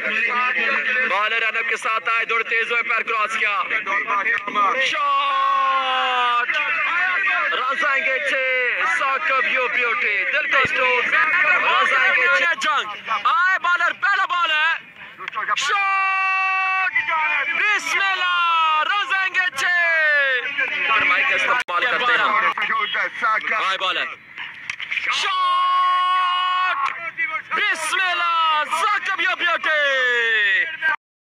Bowler run up के साथ आए, दौड़ तेज हुए, पैर क्रॉस किया, शॉट रन आएंगे 6। साकिब यू ब्यूटी दिल का स्टोन, रन आएंगे 6। जंग आए बॉलर, पहला बॉल है, शॉट बिस्मिल्लाह, रन आएंगे 6। माइक का इस्तेमाल करते हैं, आए बॉलर, शॉट बिस्मिल्लाह, साकिब यू ब्यूटी।